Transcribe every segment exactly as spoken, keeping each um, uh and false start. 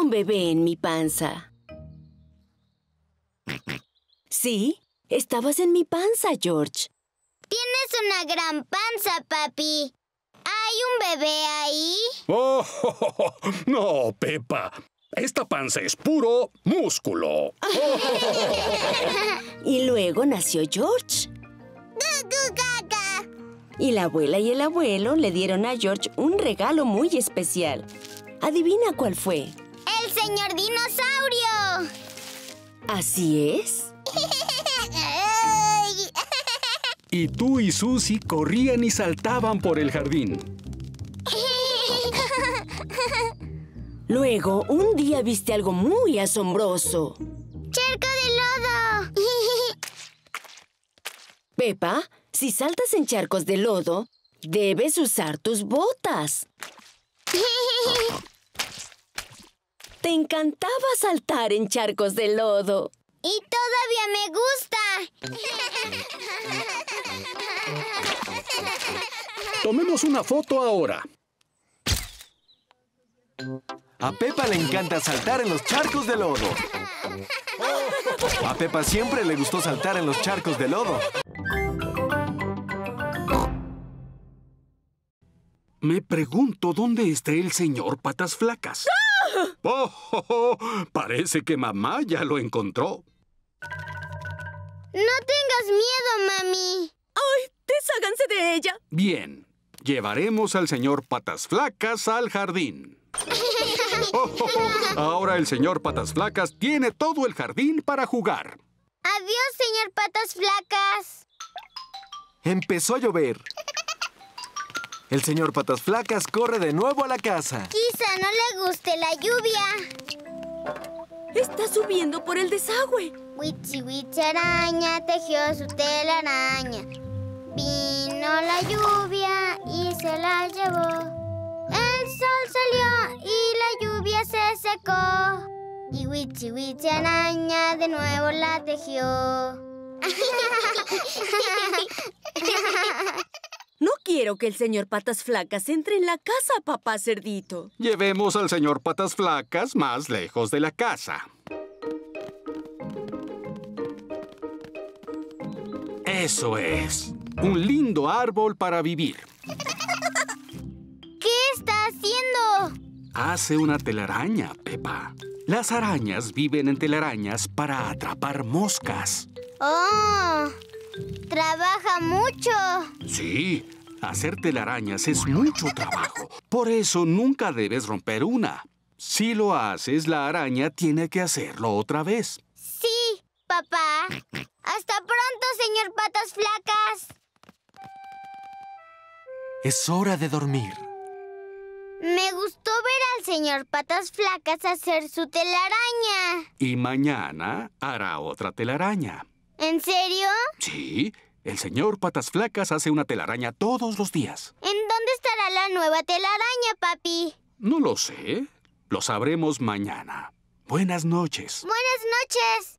un bebé en mi panza. Sí, estabas en mi panza, George. Tienes una gran panza, papi. ¿Hay un bebé ahí? Oh, oh, oh, oh. No, Peppa. Esta panza es puro músculo. Y luego nació George. ¡Gugu gaga! Y la abuela y el abuelo le dieron a George un regalo muy especial. ¿Adivina cuál fue? ¡El señor dinosaurio! Así es. Y tú y Susie corrían y saltaban por el jardín. Luego, un día viste algo muy asombroso. ¡Charco de lodo! Peppa, si saltas en charcos de lodo, debes usar tus botas. Te encantaba saltar en charcos de lodo. ¡Y todavía me gusta! Tomemos una foto ahora. A Peppa le encanta saltar en los charcos de lodo. A Peppa siempre le gustó saltar en los charcos de lodo. Me pregunto dónde está el señor Patas Flacas. Oh, oh, oh, parece que mamá ya lo encontró. ¡No tengas miedo, mami! ¡Ay, desháganse de ella! Bien, llevaremos al señor Patas Flacas al jardín. Oh, oh, oh. Ahora el señor Patas Flacas tiene todo el jardín para jugar. ¡Adiós, señor Patas Flacas! Empezó a llover. El señor Patas Flacas corre de nuevo a la casa. Quizá no le guste la lluvia. Está subiendo por el desagüe. Witchy Witchy araña tejió su telaraña. Vino la lluvia y se la llevó. El sol salió y la lluvia se secó. Y Witchy Witchy araña de nuevo la tejió. No quiero que el señor Patas Flacas entre en la casa, papá Cerdito. Llevemos al señor Patas Flacas más lejos de la casa. Eso es. Un lindo árbol para vivir. ¿Qué está haciendo? Hace una telaraña, Peppa. Las arañas viven en telarañas para atrapar moscas. ¡Oh! ¡Trabaja mucho! Sí, hacer telarañas es mucho trabajo. Por eso nunca debes romper una. Si lo haces, la araña tiene que hacerlo otra vez. Sí, papá. ¡Hasta pronto, señor Patas Flacas! Es hora de dormir. Me gustó ver al señor Patas Flacas hacer su telaraña. Y mañana hará otra telaraña. ¿En serio? Sí, el señor Patas Flacas hace una telaraña todos los días. ¿En dónde estará la nueva telaraña, papi? No lo sé. Lo sabremos mañana. Buenas noches. Buenas noches.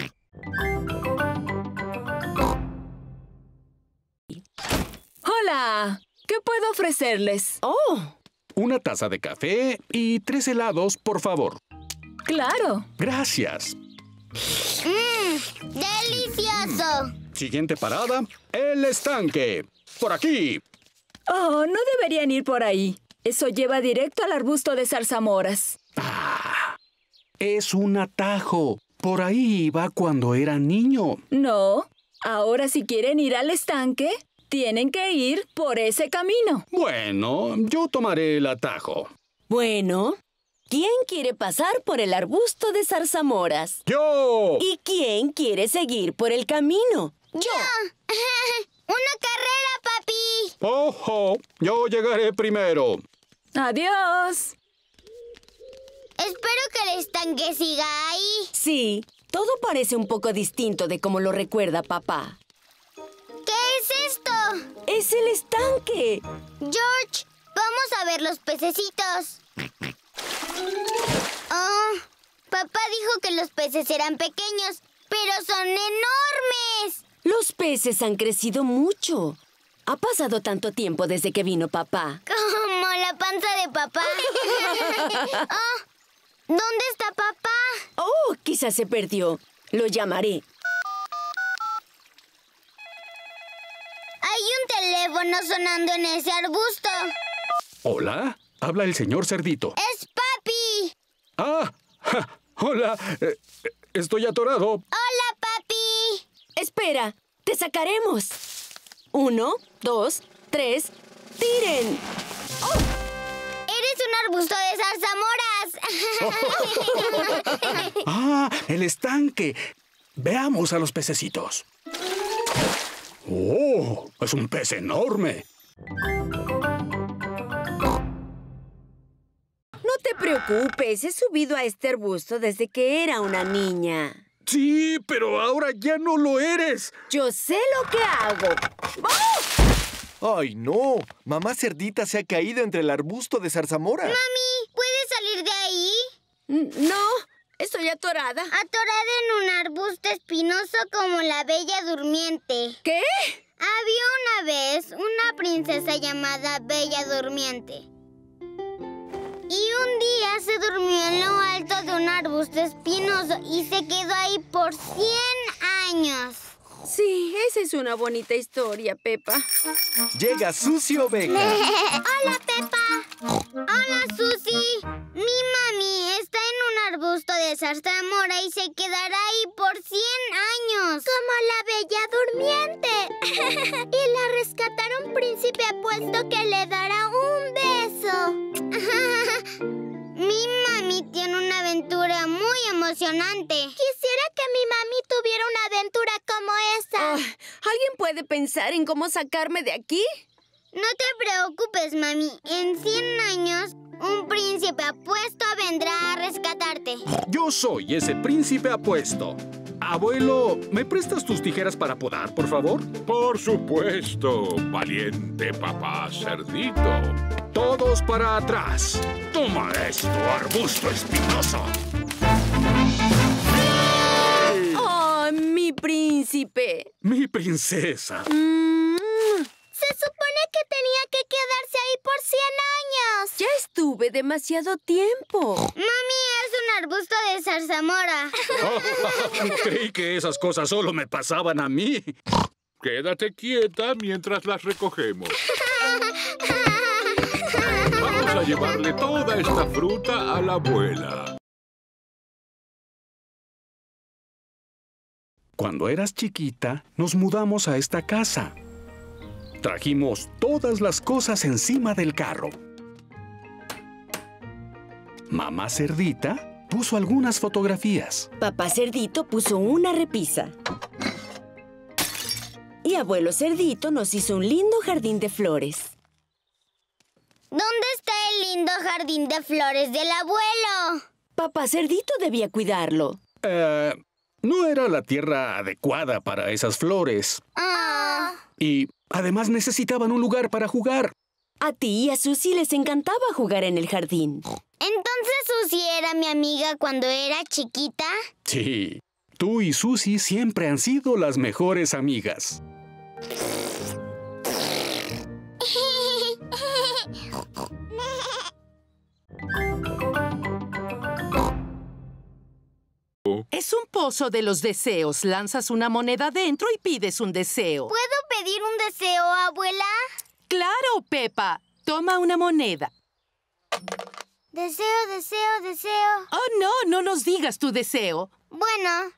¡Hola! ¿Qué puedo ofrecerles? ¡Oh! Una taza de café y tres helados, por favor. ¡Claro! Gracias. ¡Mmm! ¡Delicioso! Siguiente parada, el estanque. Por aquí. Oh, no deberían ir por ahí. Eso lleva directo al arbusto de zarzamoras. Ah, es un atajo. Por ahí iba cuando era niño. No. Ahora, si quieren ir al estanque, tienen que ir por ese camino. Bueno, yo tomaré el atajo. Bueno, ¿quién quiere pasar por el arbusto de zarzamoras? ¡Yo! ¿Y quién quiere seguir por el camino? ¡Yo! ¡Una carrera, papi! ¡Ojo! Yo llegaré primero. ¡Adiós! Espero que el estanque siga ahí. Sí, todo parece un poco distinto de como lo recuerda papá. ¿Qué es esto? ¡Es el estanque! George, vamos a ver los pececitos. Oh, papá dijo que los peces eran pequeños, pero son enormes. Los peces han crecido mucho. Ha pasado tanto tiempo desde que vino papá. Como la panza de papá. Oh, ¿Dónde está papá? Oh, quizás se perdió. Lo llamaré. Hay un teléfono sonando en ese arbusto. Hola, habla el señor Cerdito. ¡Es papi! ¡Ah! Ja, ¡hola! Eh, estoy atorado. ¡Hola, papi! Espera, te sacaremos. Uno, dos, tres, ¡tiren! ¡Eres un arbusto de zarzamoras! ¡Ah! ¡El estanque! Veamos a los pececitos. ¡Oh! ¡Es un pez enorme! No te preocupes, he subido a este arbusto desde que era una niña. Sí, pero ahora ya no lo eres. Yo sé lo que hago. ¡Ay, no! Mamá Cerdita se ha caído entre el arbusto de zarzamora. Mami, ¿puedes salir de ahí? No, estoy atorada. Atorada en un arbusto espinoso como la Bella Durmiente. ¿Qué? Había una vez una princesa llamada Bella Durmiente. Y un día se durmió en lo alto de un arbusto espinoso y se quedó ahí por cien años. Sí, esa es una bonita historia, Pepa. Llega Susi Oveja. ¡Hola, Pepa! ¡Hola, Susi! Mi mami está en un arbusto de zarzamora y se quedará ahí por cien años. Como la Bella Durmiente. Y la rescatará un príncipe apuesto que le dará un beso. Mi mami tiene una aventura muy emocionante. Quisiera que mi mami tuviera una aventura como esa. Oh, ¿alguien puede pensar en cómo sacarme de aquí? No te preocupes, mami. En cien años, un príncipe apuesto vendrá a rescatarte. Yo soy ese príncipe apuesto. Abuelo, ¿me prestas tus tijeras para podar, por favor? Por supuesto, valiente papá Cerdito. Todos para atrás. Toma esto, arbusto espinoso. ¡Oh, mi príncipe! Mi princesa. Mm, Se supone que tenía que quedarse ahí por cien años. ya estuve demasiado tiempo. Mami es un arbusto de zarzamora. Creí que esas cosas solo me pasaban a mí. Quédate quieta mientras las recogemos. Vamos a llevarle toda esta fruta a la abuela. Cuando eras chiquita, nos mudamos a esta casa. Trajimos todas las cosas encima del carro. Mamá Cerdita puso algunas fotografías. Papá Cerdito puso una repisa. Y abuelo Cerdito nos hizo un lindo jardín de flores. ¿Dónde está el lindo jardín de flores del abuelo? Papá Cerdito debía cuidarlo. Eh, no era la tierra adecuada para esas flores. Ah. Y además necesitaban un lugar para jugar. A ti y a Susi les encantaba jugar en el jardín. ¿Entonces Susi era mi amiga cuando era chiquita? Sí, tú y Susi siempre han sido las mejores amigas. Es un pozo de los deseos. Lanzas una moneda dentro y pides un deseo. ¿Puedo pedir un deseo, abuela? ¡Claro, Pepa! Toma una moneda. Deseo, deseo, deseo. Oh, no, no nos digas tu deseo. Bueno.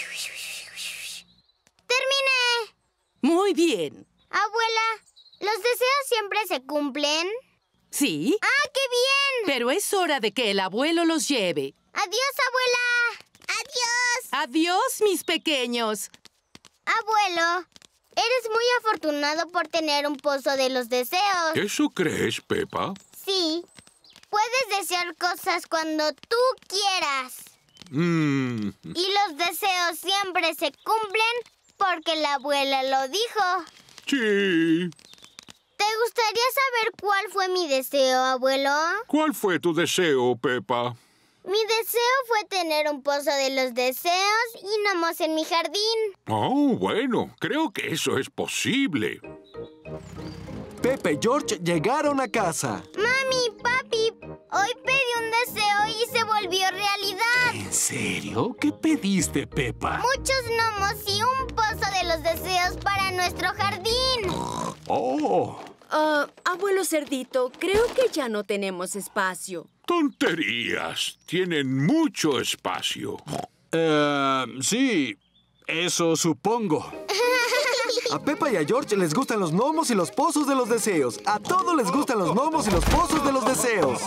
¡Terminé! Muy bien. Abuela, ¿los deseos siempre se cumplen? ¿Sí? ¡Ah, qué bien! Pero es hora de que el abuelo los lleve. ¡Adiós, abuela! ¡Adiós! ¡Adiós, mis pequeños! Abuelo, eres muy afortunado por tener un pozo de los deseos. ¿Eso crees, Pepa? Sí. Puedes desear cosas cuando tú quieras. Mm. Y los deseos siempre se cumplen porque la abuela lo dijo. Sí. ¿Te gustaría saber cuál fue mi deseo, abuelo? ¿Cuál fue tu deseo, Pepa? Mi deseo fue tener un pozo de los deseos y gnomos en mi jardín. Oh, bueno, creo que eso es posible. Pepe y George llegaron a casa. Mami, papi, hoy pedí un deseo y se volvió volvió realidad. ¿En serio? ¿Qué pediste, Peppa? Muchos gnomos y un pozo de los deseos para nuestro jardín. ¡Oh! Ah, abuelo Cerdito, creo que ya no tenemos espacio. Tonterías. Tienen mucho espacio. Eh, sí, eso supongo. A Peppa y a George les gustan los gnomos y los pozos de los deseos. A todos les gustan los gnomos y los pozos de los deseos.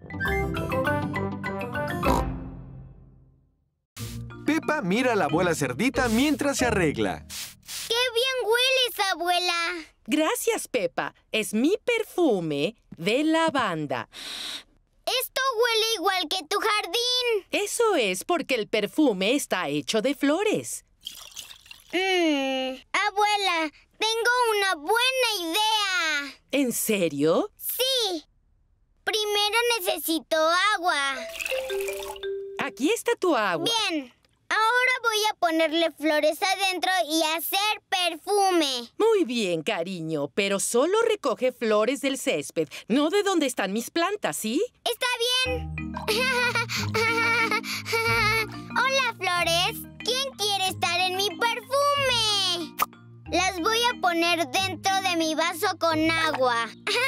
Peppa mira a la abuela Cerdita mientras se arregla. ¡Qué bien hueles, abuela! Gracias, Peppa. Es mi perfume de lavanda. Esto huele igual que tu jardín. Eso es porque el perfume está hecho de flores. Mmm, abuela, tengo una buena idea. ¿En serio? Sí. Primero necesito agua. Aquí está tu agua. Bien. Ahora voy a ponerle flores adentro y hacer perfume. Muy bien, cariño, pero solo recoge flores del césped, no de donde están mis plantas, ¿sí? Está bien. Hola, flores. ¿Quién quiere estar en mi perfume? Las voy a poner dentro de mi vaso con agua.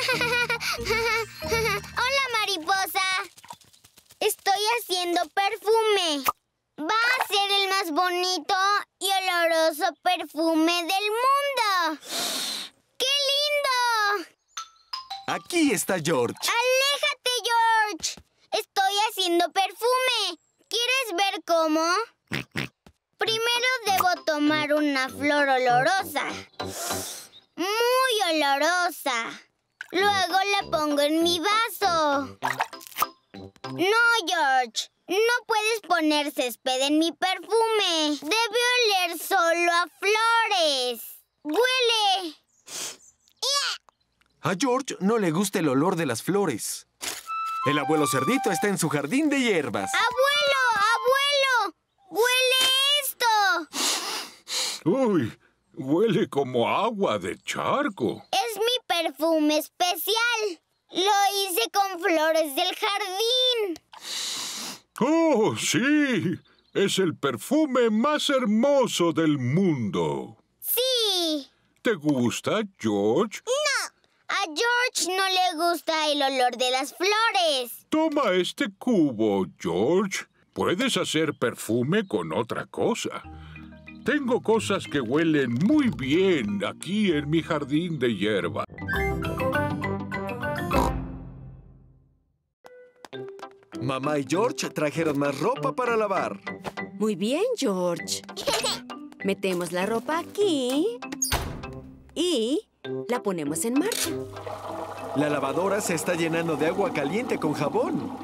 Hola, mariposa. Estoy haciendo perfume. Va a ser el más bonito y oloroso perfume del mundo. ¡Qué lindo! Aquí está George. ¡Aléjate, George! Estoy haciendo perfume. ¿Quieres ver cómo? Primero debo tomar una flor olorosa. Muy olorosa. Luego la pongo en mi vaso. No, George. No puedes poner césped en mi perfume. Debe oler solo a flores. ¡Huele! A George no le gusta el olor de las flores. El abuelo Cerdito está en su jardín de hierbas. ¡Abuelo! ¡Abuelo! ¡Huele esto! Uy, huele como agua de charco. Es mi perfume especial. Lo hice con flores del jardín. ¡Oh, sí! Es el perfume más hermoso del mundo. Sí. ¿Te gusta, George? No. A George no le gusta el olor de las flores. Toma este cubo, George. Puedes hacer perfume con otra cosa. Tengo cosas que huelen muy bien aquí en mi jardín de hierba. Mamá y George trajeron más ropa para lavar. Muy bien, George. Metemos la ropa aquí y la ponemos en marcha. La lavadora se está llenando de agua caliente con jabón.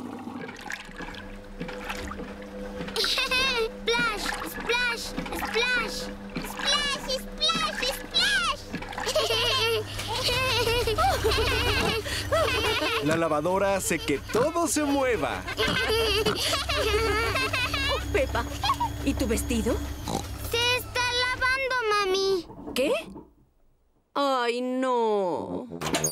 ¡Splash! ¡Splash! ¡Splash! ¡Splash! ¡Splash! ¡Splash! La lavadora hace que todo se mueva. Oh, Peppa, ¿y tu vestido? ¡Se está lavando, mami! ¿Qué? ¡Ay, no!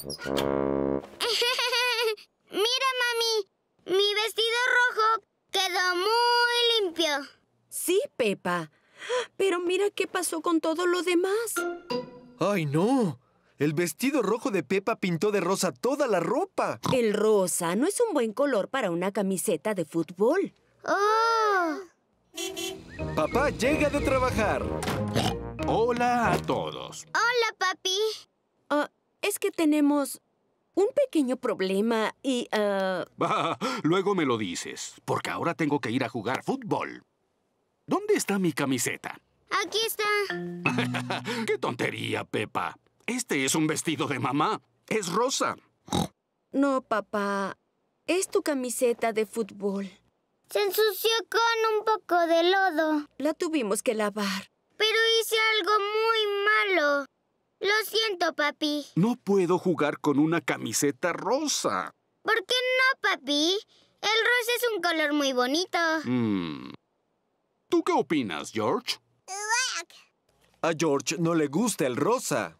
Mira, mami. Mi vestido rojo quedó muy limpio. Sí, Peppa. Pero mira qué pasó con todo lo demás. ¡Ay, no! El vestido rojo de Peppa pintó de rosa toda la ropa. El rosa no es un buen color para una camiseta de fútbol. ¡Oh! Papá llega de trabajar. Hola a todos. Hola, papi. Ah, es que tenemos un pequeño problema y... ah, Ah, luego me lo dices, porque ahora tengo que ir a jugar fútbol. ¿Dónde está mi camiseta? Aquí está. ¡Qué tontería, Peppa! Este es un vestido de mamá. Es rosa. no, papá. Es tu camiseta de fútbol. Se ensució con un poco de lodo. La tuvimos que lavar. Pero hice algo muy malo. Lo siento, papi. No puedo jugar con una camiseta rosa. ¿Por qué no, papi? El rosa es un color muy bonito. Mm. ¿Tú qué opinas, George? A George no le gusta el rosa.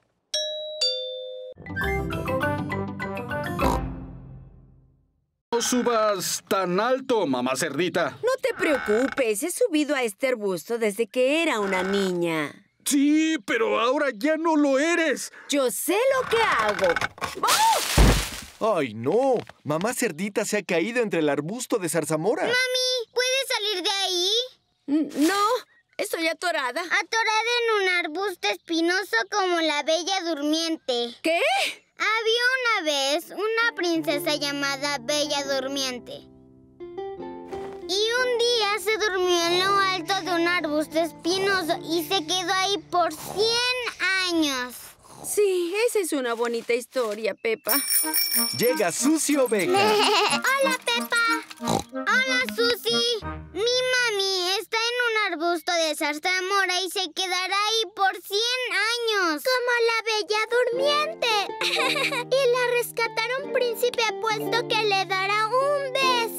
No subas tan alto, mamá cerdita. No te preocupes, he subido a este arbusto desde que era una niña. Sí, pero ahora ya no lo eres. Yo sé lo que hago. ¡Oh! ¡Ay, no! Mamá cerdita se ha caído entre el arbusto de zarzamora. Mami, ¿puedes salir de ahí? No, estoy atorada. Atorada en un arbusto espinoso como la Bella Durmiente. ¿Qué? Había una vez una princesa llamada Bella Durmiente. Y un día se durmió en lo alto de un arbusto espinoso y se quedó ahí por cien años. Sí, esa es una bonita historia, Pepa. Llega Susie Oveja. ¡Hola, Pepa! ¡Hola, Susie! Mi mami está en un arbusto de zarzamora y se quedará ahí por cien años. Como la Bella Durmiente. Y la rescatará un príncipe apuesto que le dará un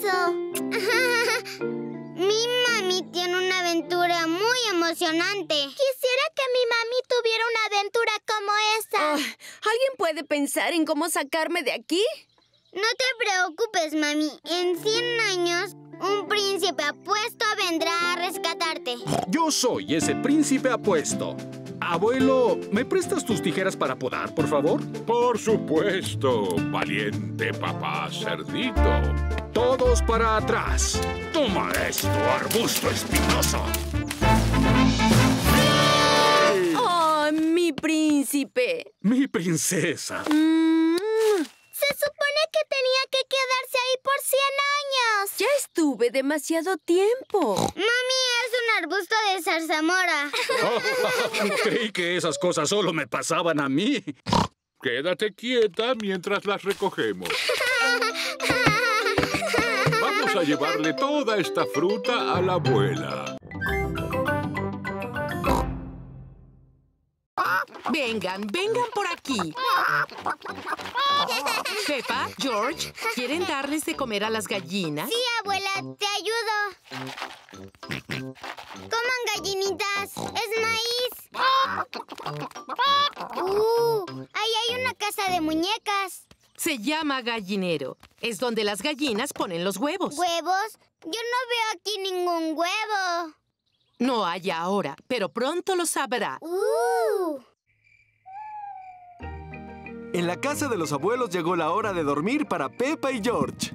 beso. Mi mami tiene una aventura muy emocionante. Quisiera que mi mami tuviera una aventura como esa. Oh, ¿alguien puede pensar en cómo sacarme de aquí? No te preocupes, mami. En cien años, un príncipe apuesto vendrá a rescatarte. Yo soy ese príncipe apuesto. Abuelo, ¿me prestas tus tijeras para podar, por favor? Por supuesto, valiente papá cerdito. Todos para atrás. Toma esto, arbusto espinoso. ¡Oh, mi príncipe! Mi princesa. Mm, Se supone que tenía que quedarse ahí por cien años. ya estuve demasiado tiempo. Mami, es un arbusto de zarzamora. Creí que esas cosas solo me pasaban a mí. Quédate quieta mientras las recogemos. Vamos a llevarle toda esta fruta a la abuela. Vengan, vengan por aquí. Peppa, George, ¿quieren darles de comer a las gallinas? Sí, abuela, te ayudo. Coman gallinitas, es maíz. Uh, ahí hay una casa de muñecas. Se llama gallinero. Es donde las gallinas ponen los huevos. ¿Huevos? Yo no veo aquí ningún huevo. No hay ahora, pero pronto lo sabrá. Uh. En la casa de los abuelos llegó la hora de dormir para Peppa y George.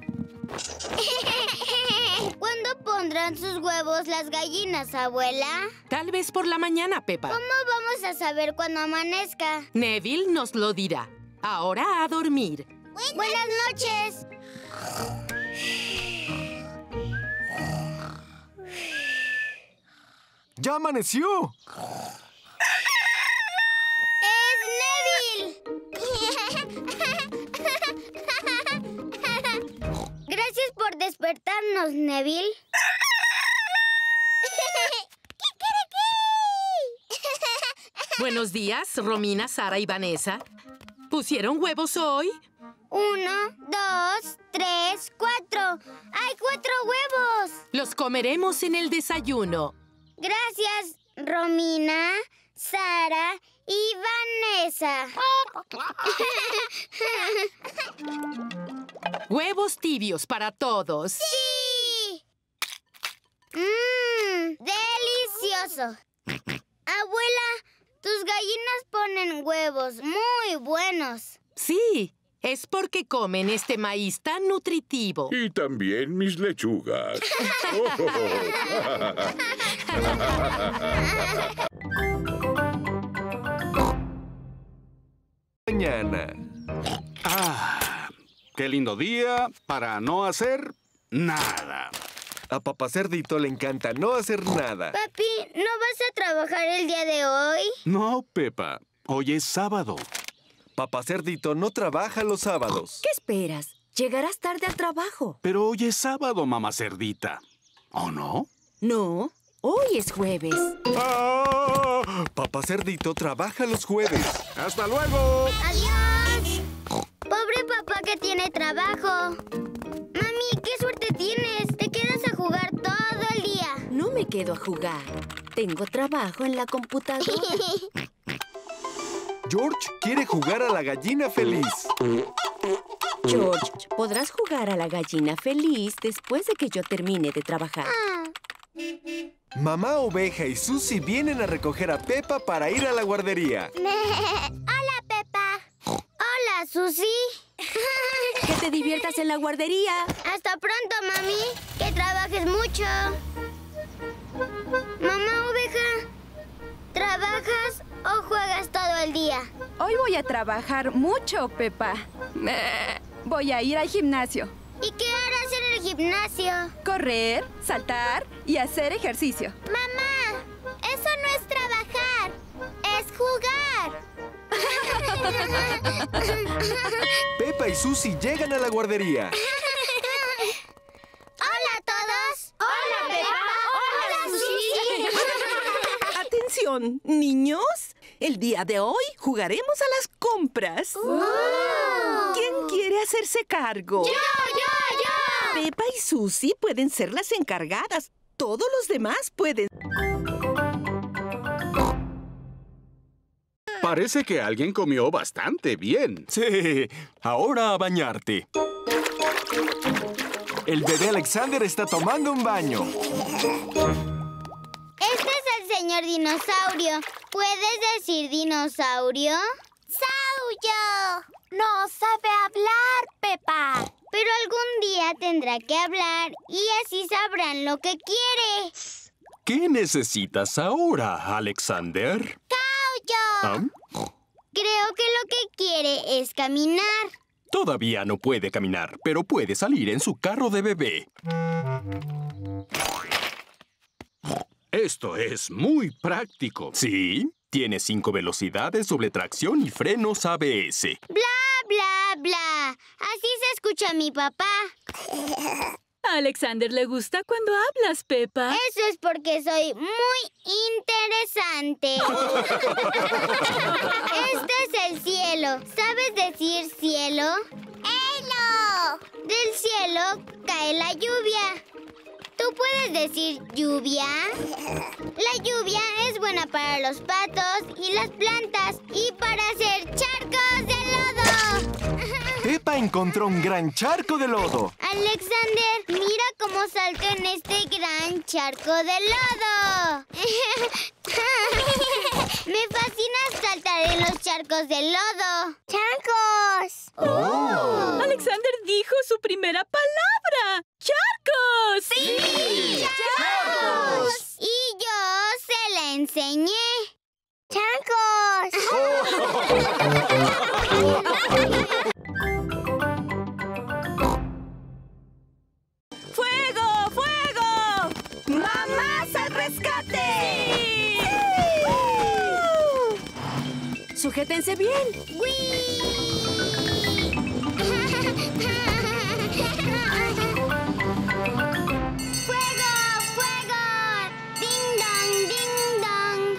¿Cuándo pondrán sus huevos las gallinas, abuela? Tal vez por la mañana, Peppa. ¿Cómo vamos a saber cuando amanezca? Neville nos lo dirá. Ahora a dormir. Buenas noches. ¡Ya amaneció! ¡Es Neville! Gracias por despertarnos, Neville. Buenos días, Romina, Sara y Vanessa. ¿Pusieron huevos hoy? Uno, dos, tres, cuatro. ¡Hay cuatro huevos! Los comeremos en el desayuno. Gracias, Romina, Sara y Vanessa. Huevos tibios para todos. ¡Sí! ¡Mmm! ¡Delicioso! Abuela, tus gallinas ponen huevos muy buenos. Sí, es porque comen este maíz tan nutritivo. Y también mis lechugas. Mañana. Ah, qué lindo día para no hacer nada. A Papá Cerdito le encanta no hacer nada. Papi, ¿no vas a trabajar el día de hoy? No, Peppa. Hoy es sábado. Papá Cerdito no trabaja los sábados. ¿Qué esperas? Llegarás tarde al trabajo. Pero hoy es sábado, mamá cerdita. ¿O no? No, hoy es jueves. ¡Ah! Papá Cerdito trabaja los jueves. ¡Hasta luego! ¡Adiós! Pobre papá que tiene trabajo. Mami, ¿qué suerte tienes? Te quedas a jugar todo el día. No me quedo a jugar. Tengo trabajo en la computadora. George quiere jugar a la gallina feliz. George, podrás jugar a la gallina feliz después de que yo termine de trabajar. Mamá Oveja y Susie vienen a recoger a Peppa para ir a la guardería. Hola, Peppa. Hola, Susie. Que te diviertas en la guardería. Hasta pronto, mami. Que trabajes mucho. Mamá Oveja, ¿trabajas o juegas todo el día? Hoy voy a trabajar mucho, Peppa. Voy a ir al gimnasio. ¿Y qué harás en el gimnasio? Correr, saltar y hacer ejercicio. Mamá, eso no es trabajar, es jugar. Peppa y Susie llegan a la guardería. ¡Hola a todos! ¡Hola, Peppa! ¡Hola, Susie! Atención, niños. El día de hoy jugaremos a las compras. Oh. ¿Quién quiere hacerse cargo? ¡Yo, yo, yo! Peppa y Susie pueden ser las encargadas. Todos los demás pueden. Parece que alguien comió bastante bien. Sí, ahora a bañarte. El bebé Alexander está tomando un baño. Este es el señor dinosaurio. ¿Puedes decir dinosaurio? ¡Saurio! No sabe hablar, Peppa. Pero algún día tendrá que hablar y así sabrán lo que quiere. ¿Qué necesitas ahora, Alexander? ¡Saurio! ¿Ah? Creo que lo que quiere es caminar. Todavía no puede caminar, pero puede salir en su carro de bebé. Esto es muy práctico. Sí, tiene cinco velocidades, doble tracción y frenos A B S. Bla, bla, bla. Así se escucha a mi papá. A Alexander le gusta cuando hablas, Peppa. Eso es porque soy muy interesante. Este es el cielo. ¿Sabes decir cielo? ¡Cielo! Del cielo cae la lluvia. ¿Tú puedes decir lluvia? La lluvia es buena para los patos y las plantas y para hacer charcos de lodo. Peppa encontró un gran charco de lodo. Alexander, mira cómo salto en este gran charco de lodo. Me fascina saltar en los charcos de lodo. ¡Charcos! Oh. Alexander dijo su primera palabra. ¡Charcos! ¡Sí! ¡Charcos! Y yo se la enseñé. ¡Charcos! ¡Fuego! ¡Fuego! ¡Mamás al rescate! ¡Sí! ¡Sí! ¡Sujétense bien! ¡Fuego! ¡Fuego! ¡Ding dong! ¡Ding dong!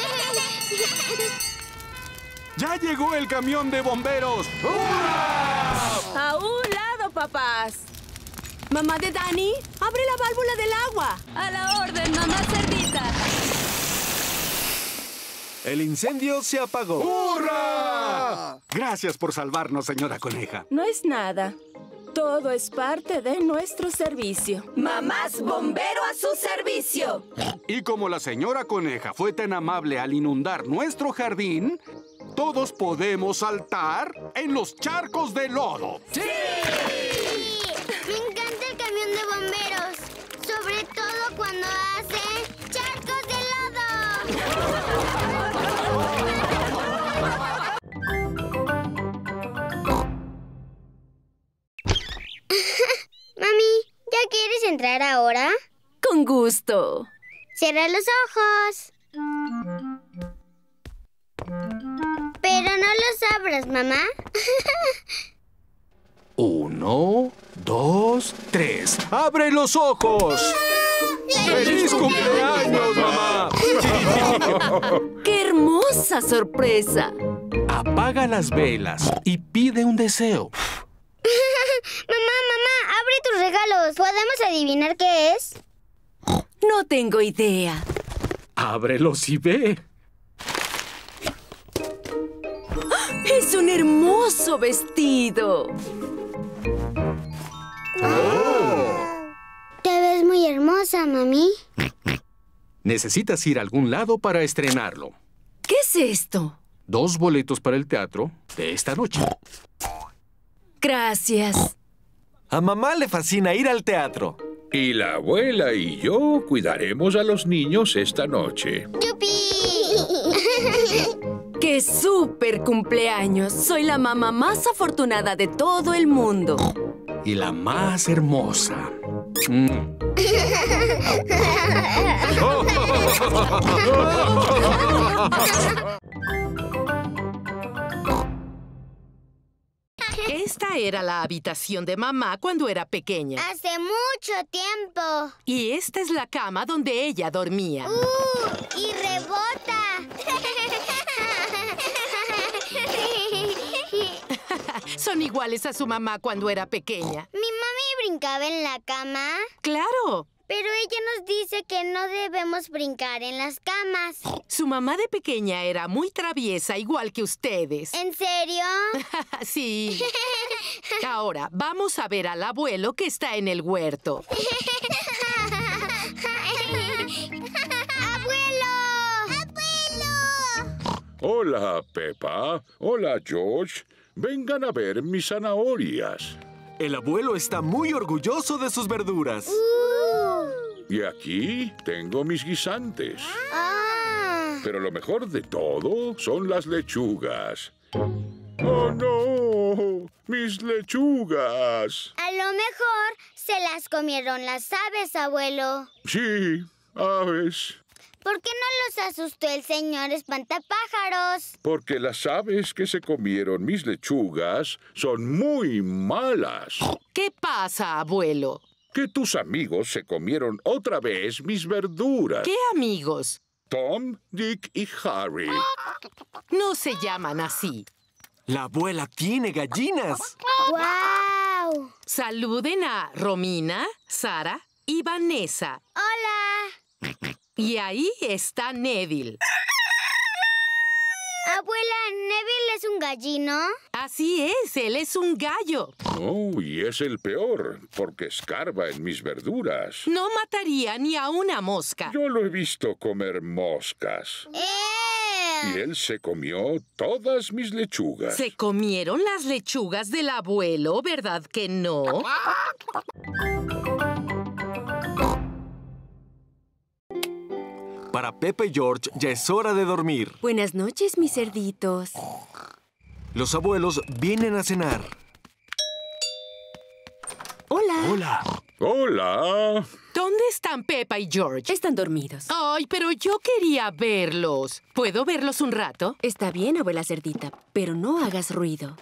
¡Ya llegó el camión de bomberos! ¡Hurra! A un lado, papás. Mamá de Dani, abre la válvula del agua. A la orden, mamá cerdita. El incendio se apagó. ¡Hurra! Gracias por salvarnos, señora Coneja. No es nada. Todo es parte de nuestro servicio. ¡Mamás bombero a su servicio! Y como la señora Coneja fue tan amable al inundar nuestro jardín, todos podemos saltar en los charcos de lodo. ¡Sí! Me encanta el camión de bomberos. Sobre todo cuando hace charcos de lodo. Mami, ¿ya quieres entrar ahora? Con gusto. Cierra los ojos. Pero no los abras, mamá. Uno, dos, tres. ¡Abre los ojos! ¡Feliz cumpleaños, mamá! ¡Qué hermosa sorpresa! Apaga las velas y pide un deseo. Mamá, mamá, abre tus regalos. ¿Podemos adivinar qué es? No tengo idea. Ábrelos y ve. ¡Es un hermoso vestido! Oh. Te ves muy hermosa, mami. Necesitas ir a algún lado para estrenarlo. ¿Qué es esto? Dos boletos para el teatro de esta noche. Gracias. A mamá le fascina ir al teatro. Y la abuela y yo cuidaremos a los niños esta noche. ¡Yupi! ¡Qué súper cumpleaños! Soy la mamá más afortunada de todo el mundo. Y la más hermosa. Mm. Esta era la habitación de mamá cuando era pequeña. Hace mucho tiempo. Y esta es la cama donde ella dormía. ¡Uh! ¡Y rebota! Son iguales a su mamá cuando era pequeña. ¿Mi mami brincaba en la cama? ¡Claro! Pero ella nos dice que no debemos brincar en las camas. Su mamá de pequeña era muy traviesa, igual que ustedes. ¿En serio? Sí. Ahora, vamos a ver al abuelo que está en el huerto. ¡Abuelo! ¡Abuelo! Hola, Peppa. Hola, George. Vengan a ver mis zanahorias. El abuelo está muy orgulloso de sus verduras. Uh. Y aquí tengo mis guisantes. Ah. Pero lo mejor de todo son las lechugas. ¡Oh, no! ¡Mis lechugas! A lo mejor se las comieron las aves, abuelo. Sí, aves. ¿Por qué no los asustó el señor espantapájaros? Porque las aves que se comieron mis lechugas son muy malas. ¿Qué pasa, abuelo? Que tus amigos se comieron otra vez mis verduras. ¿Qué amigos? Tom, Dick y Harry. No se llaman así. La abuela tiene gallinas. ¡Guau! Saluden a Romina, Sara y Vanessa. ¡Hola! Y ahí está Neville. Abuela, ¿Neville es un gallino? Así es, él es un gallo. Oh, y es el peor, porque escarba en mis verduras. No mataría ni a una mosca. Yo lo he visto comer moscas. ¡Eh! Y él se comió todas mis lechugas. Se comieron las lechugas del abuelo, ¿verdad que no? Para Peppa y George ya es hora de dormir. Buenas noches, mis cerditos. Los abuelos vienen a cenar. Hola. Hola. ¡Hola! ¿Dónde están Peppa y George? Están dormidos. Ay, pero yo quería verlos. ¿Puedo verlos un rato? Está bien, abuela cerdita, pero no hagas ruido.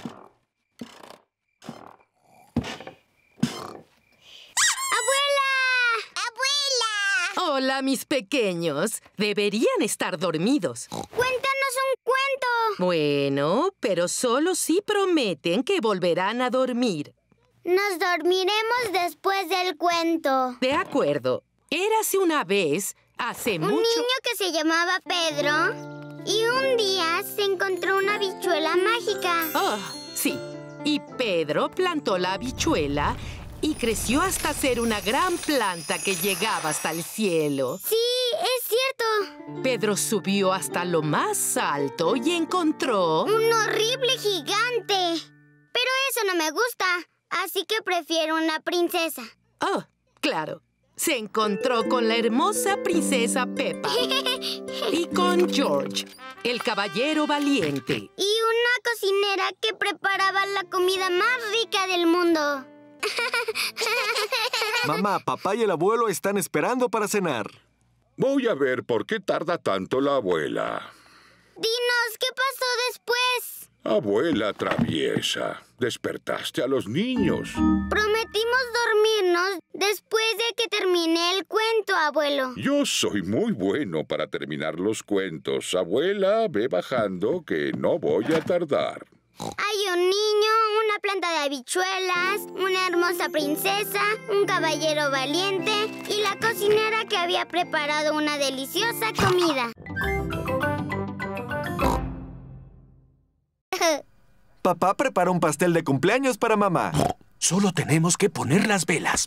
Hola, mis pequeños. Deberían estar dormidos. ¡Cuéntanos un cuento! Bueno, pero solo si prometen que volverán a dormir. Nos dormiremos después del cuento. De acuerdo. Érase una vez, hace un mucho... Un niño que se llamaba Pedro y un día se encontró una habichuela mágica. Oh, sí. Y Pedro plantó la habichuela y creció hasta ser una gran planta que llegaba hasta el cielo. Sí, es cierto. Pedro subió hasta lo más alto y encontró... ¡Un horrible gigante! Pero eso no me gusta, así que prefiero una princesa. Oh, claro. Se encontró con la hermosa princesa Peppa y con George, el caballero valiente. Y una cocinera que preparaba la comida más rica del mundo. Mamá, papá y el abuelo están esperando para cenar. Voy a ver por qué tarda tanto la abuela. Dinos, ¿qué pasó después? Abuela traviesa, despertaste a los niños. Prometimos dormirnos después de que termine el cuento, abuelo. Yo soy muy bueno para terminar los cuentos. Abuela, ve bajando que no voy a tardar. Hay un niño, una planta de habichuelas, una hermosa princesa, un caballero valiente y la cocinera que había preparado una deliciosa comida. Papá prepara un pastel de cumpleaños para mamá. Solo tenemos que poner las velas.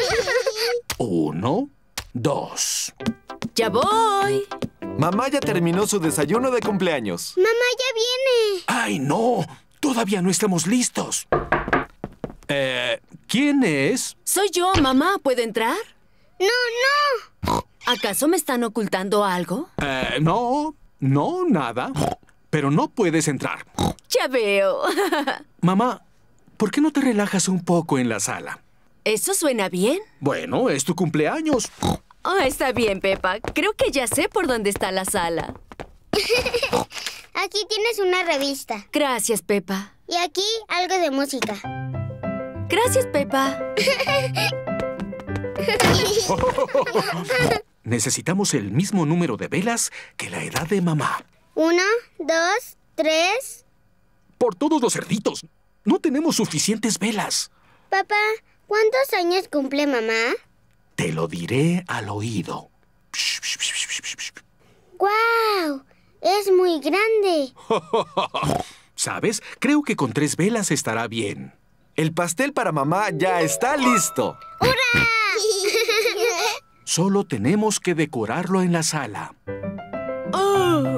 Uno, dos. ¡Ya voy! Mamá ya terminó su desayuno de cumpleaños. ¡Mamá ya viene! ¡Ay, no! Todavía no estamos listos. Eh, ¿quién es? Soy yo, mamá. ¿Puedo entrar? ¡No, no! ¿Acaso me están ocultando algo? Eh, no, no, nada. Pero no puedes entrar. Ya veo. Mamá, ¿por qué no te relajas un poco en la sala? ¿Eso suena bien? Bueno, es tu cumpleaños. Oh, está bien, Peppa. Creo que ya sé por dónde está la sala. Aquí tienes una revista. Gracias, Peppa. Y aquí algo de música. Gracias, Peppa. Necesitamos el mismo número de velas que la edad de mamá. Uno, dos, tres. Por todos los cerditos. No tenemos suficientes velas. Papá, ¿cuántos años cumple mamá? Te lo diré al oído. ¡Guau! Es muy grande. ¿Sabes? Creo que con tres velas estará bien. El pastel para mamá ya está listo. ¡Hurra! Solo tenemos que decorarlo en la sala. Oh,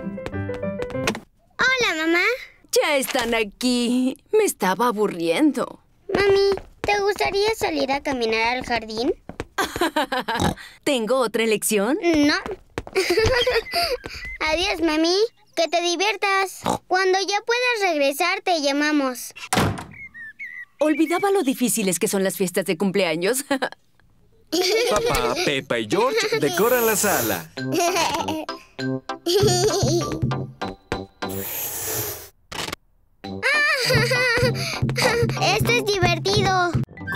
Hola, mamá. ya están aquí. Me estaba aburriendo. Mami, ¿te gustaría salir a caminar al jardín? ¿Tengo otra elección? No. Adiós, mami. Que te diviertas. Cuando ya puedas regresar, te llamamos. Olvidaba lo difíciles que son las fiestas de cumpleaños. Papá, Peppa y George decoran la sala. Esto es divertido.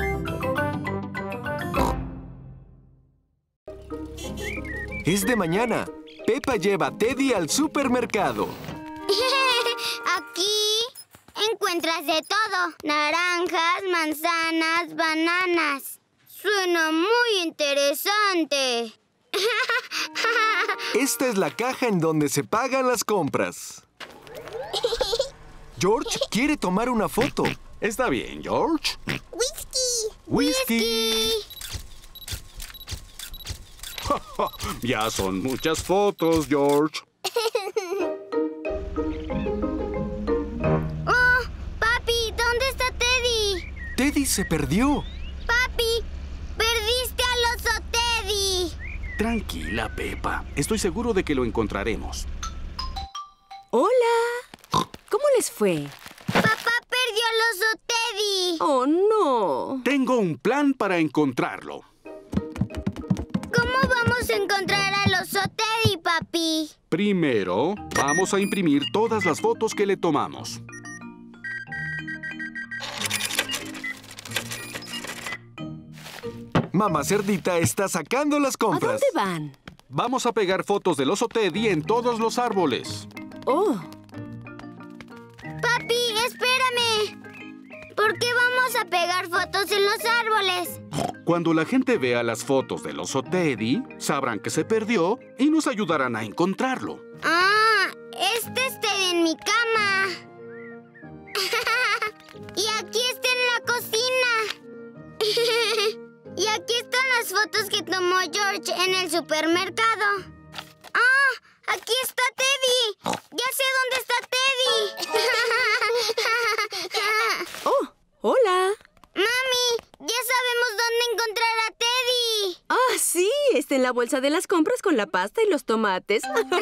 Es de mañana. Peppa lleva a Teddy al supermercado. Aquí encuentras de todo. Naranjas, manzanas, bananas. Suena muy interesante. Esta es la caja en donde se pagan las compras. George quiere tomar una foto. Está bien, George. ¡Whisky! ¡Whisky! Ya son muchas fotos, George. ¡Oh! ¡Papi! ¿Dónde está Teddy? Teddy se perdió. ¡Papi! ¡Perdiste al oso Teddy! Tranquila, Peppa. Estoy seguro de que lo encontraremos. Hola. ¿Cómo les fue? ¡Papá perdió al oso Teddy! Oh, no. Tengo un plan para encontrarlo. ¿Cómo vamos a encontrar al oso Teddy, papi? Primero, vamos a imprimir todas las fotos que le tomamos. Mamá Cerdita está sacando las ¿A compras. dónde van? Vamos a pegar fotos del oso Teddy en todos los árboles. Oh, Papi, espérame. ¿Por qué vamos a pegar fotos en los árboles? Cuando la gente vea las fotos del oso Teddy, sabrán que se perdió y nos ayudarán a encontrarlo. Ah, este es Teddy en mi cama. Y aquí está en la cocina. Y aquí están las fotos que tomó George en el supermercado. ¡Ah! ¡Aquí está Teddy! ¡Ya sé dónde está Teddy! oh, hola. ¡Mami! ¡Ya sabemos dónde encontrar a Teddy! Ah, sí, está en la bolsa de las compras con la pasta y los tomates.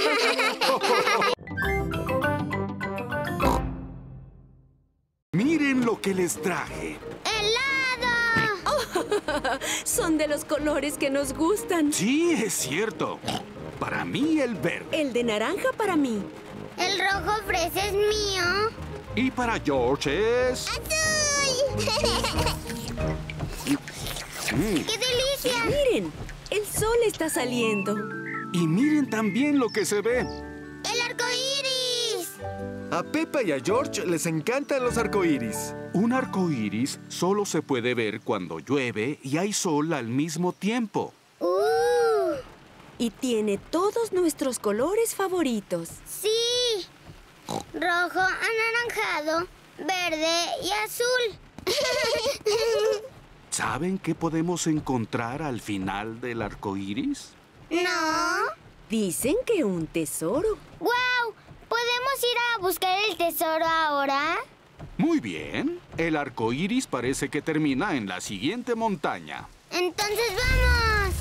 Miren lo que les traje. ¡Helado! Oh, son de los colores que nos gustan. Sí, es cierto. Para mí, el verde. El de naranja para mí. El rojo fresa es mío. Y para George es... ¡Azul! Mm. ¡Qué delicia! Miren, el sol está saliendo. Y miren también lo que se ve. ¡El arco iris! A Peppa y a George les encantan los arcoíris. Un arco iris solo se puede ver cuando llueve y hay sol al mismo tiempo. ¡Uh! Y tiene todos nuestros colores favoritos. ¡Sí! Rojo, anaranjado, verde y azul. ¿Saben qué podemos encontrar al final del arco iris? No. Dicen que un tesoro. ¡Guau! ¿Podemos ir a buscar el tesoro ahora? Muy bien. El arco iris parece que termina en la siguiente montaña. ¡Entonces vamos!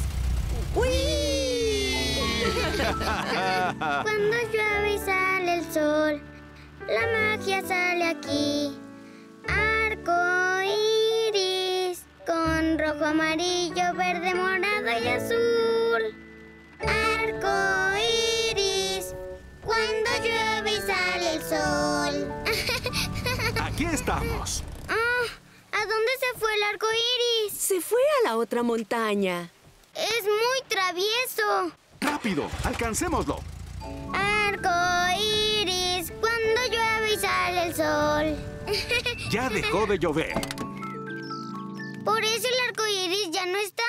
¡Uy! Cuando llueve y sale el sol, la magia sale aquí. Arco iris con rojo, amarillo, verde, morado y azul. Arco iris cuando llueve y sale el sol. Aquí estamos. Ah, ¿a dónde se fue el arco iris? Se fue a la otra montaña. Es muy travieso. ¡Rápido! ¡Alcancémoslo! Arco iris cuando llueve y sale el sol. Ya dejó de llover. Por eso el arco iris ya no está.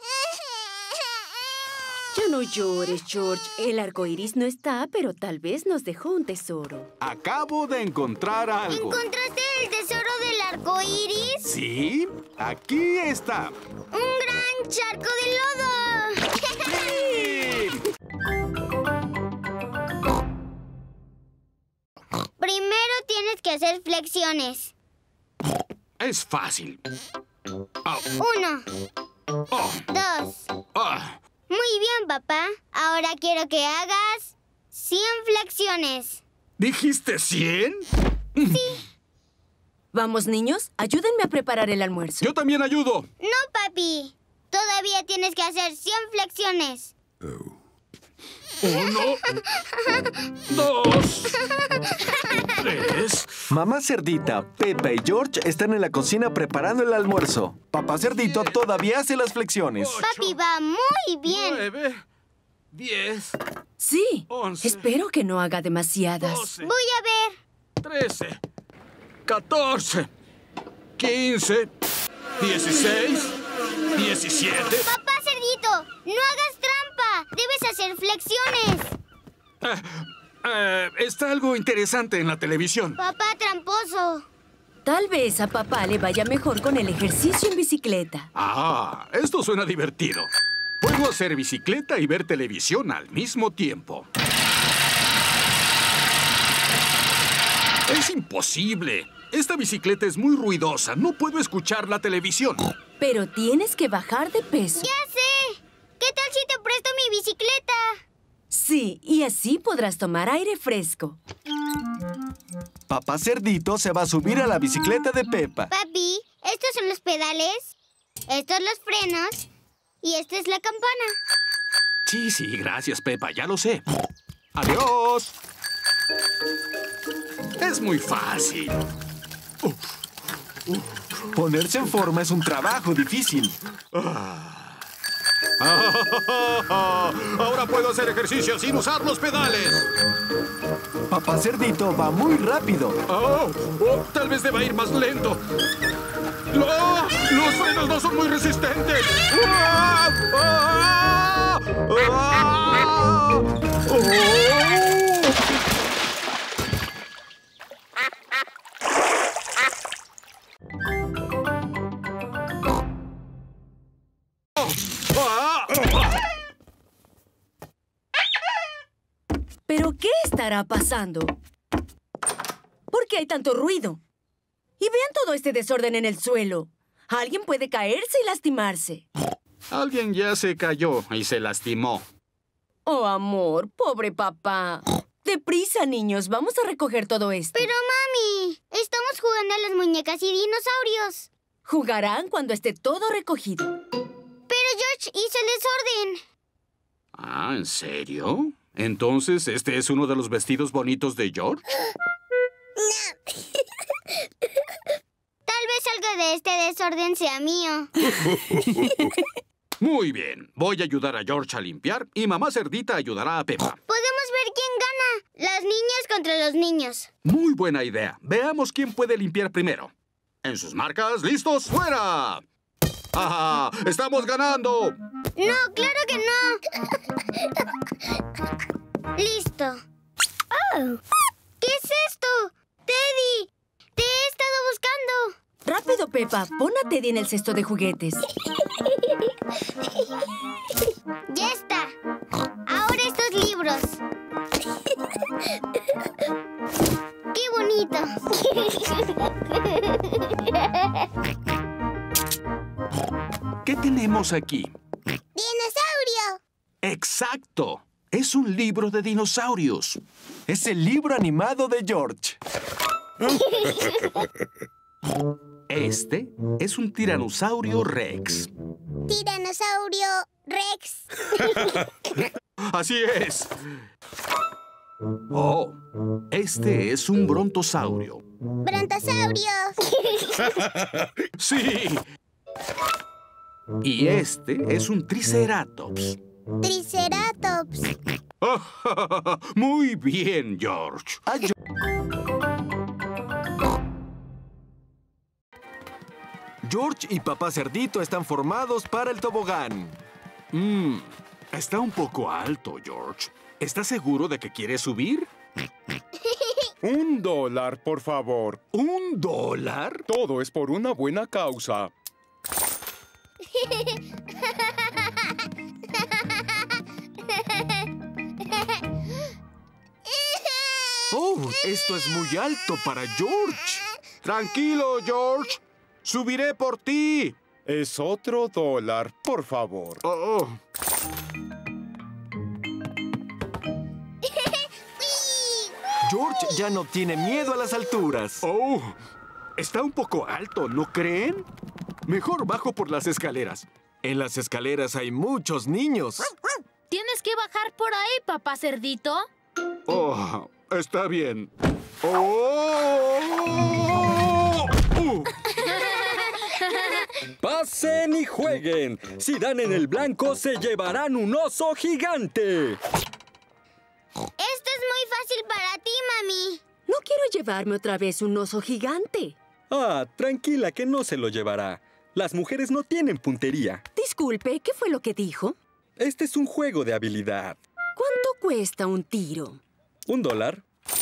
Ya no llores, George. El arco iris no está, pero tal vez nos dejó un tesoro. Acabo de encontrar algo. ¿Encontraste el tesoro del arco iris? Sí, aquí está. ¡Un gran charco de lodo! ¡Sí! Primero tienes que hacer flexiones. Es fácil. Oh. Uno. Oh. Dos. Oh. Muy bien, papá. Ahora quiero que hagas cien flexiones. ¿Dijiste cien? Sí. Vamos, niños, ayúdenme a preparar el almuerzo. Yo también ayudo. No, papi. Todavía tienes que hacer cien flexiones. Uno, dos, tres. Mamá Cerdita, Peppa y George están en la cocina preparando el almuerzo. Papá Cerdito todavía hace las flexiones. Papi va muy bien. Nueve, diez, Sí, once, espero que no haga demasiadas. doce, Voy a ver. trece, catorce, quince, dieciséis, diecisiete. Papá Cerdito, no hagas trampa. Debes hacer flexiones. Eh, eh, está algo interesante en la televisión. Papá tramposo. Tal vez a papá le vaya mejor con el ejercicio en bicicleta. Ah, esto suena divertido. Puedo hacer bicicleta y ver televisión al mismo tiempo. Es imposible. Esta bicicleta es muy ruidosa. No puedo escuchar la televisión. Pero tienes que bajar de peso. Ya sé. ¿Qué tal si te presto mi bicicleta? Sí, y así podrás tomar aire fresco. Papá Cerdito se va a subir a la bicicleta de Peppa. Papi, estos son los pedales, estos los frenos y esta es la campana. Sí, sí, gracias, Peppa. Ya lo sé. ¡Adiós! Es muy fácil. Ponerse en forma es un trabajo difícil. Ahora puedo hacer ejercicio sin usar los pedales. Papá Cerdito va muy rápido. Oh, oh, tal vez deba ir más lento. ¡Oh! ¡Los frenos no son muy resistentes! ¡Ah! ¡Ah! ¡Ah! ¡Oh! ¿Pero qué estará pasando? ¿Por qué hay tanto ruido? Y vean todo este desorden en el suelo. Alguien puede caerse y lastimarse. Alguien ya se cayó y se lastimó. Oh, amor, pobre papá. Deprisa, niños, vamos a recoger todo esto. Pero, mami, estamos jugando a las muñecas y dinosaurios. Jugarán cuando esté todo recogido. Pero George hizo el desorden. Ah, ¿en serio? Entonces, ¿este es uno de los vestidos bonitos de George? Tal vez algo de este desorden sea mío. Muy bien. Voy a ayudar a George a limpiar y mamá Cerdita ayudará a Peppa. Podemos ver quién gana. Las niñas contra los niños. Muy buena idea. Veamos quién puede limpiar primero. En sus marcas, ¿listos? ¡Fuera! ¡Ah! ¡Estamos ganando! No, claro que no. Listo. Oh. ¿Qué es esto? Teddy, te he estado buscando. Rápido, Peppa. Pon a Teddy en el cesto de juguetes. ¡Ya está! Ahora estos libros. ¡Qué bonito! ¿Qué tenemos aquí? ¡Dinosaurio! ¡Exacto! Es un libro de dinosaurios. Es el libro animado de George. Este es un tiranosaurio rex. Tiranosaurio Rex. Así es. Oh, este es un brontosaurio. Brontosaurio. Sí. Y este es un triceratops. Triceratops. Muy bien, George. Ay, George y Papá Cerdito están formados para el tobogán. Mm, está un poco alto, George. ¿Estás seguro de que quieres subir? Un dólar, por favor. ¿Un dólar? Todo es por una buena causa. Oh, esto es muy alto para George. Tranquilo, George. Subiré por ti. Es otro dólar, por favor. Oh. George ya no tiene miedo a las alturas. Oh, está un poco alto, ¿no creen? Mejor bajo por las escaleras. En las escaleras hay muchos niños. ¿Tienes que bajar por ahí, papá cerdito? Oh, está bien. ¡Oh! Uh. ¡Pasen y jueguen! Si dan en el blanco, se llevarán un oso gigante. Esto es muy fácil para ti, mami. No quiero llevarme otra vez un oso gigante. Ah, tranquila, que no se lo llevará. Las mujeres no tienen puntería. Disculpe, ¿qué fue lo que dijo? Este es un juego de habilidad. ¿Cuánto cuesta un tiro? ¿Un dólar?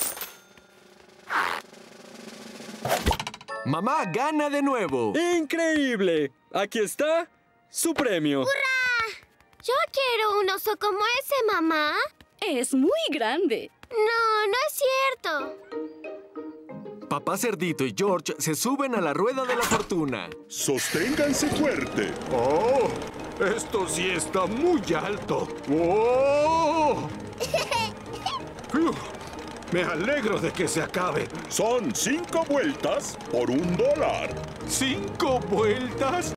Mamá gana de nuevo. ¡Increíble! Aquí está su premio. ¡Hurra! Yo quiero un oso como ese, mamá. Es muy grande. No, no es cierto. Papá Cerdito y George se suben a la rueda de la fortuna. Sosténganse fuerte. ¡Oh! Esto sí está muy alto. ¡Oh! Uf, me alegro de que se acabe. Son cinco vueltas por un dólar. ¿Cinco vueltas?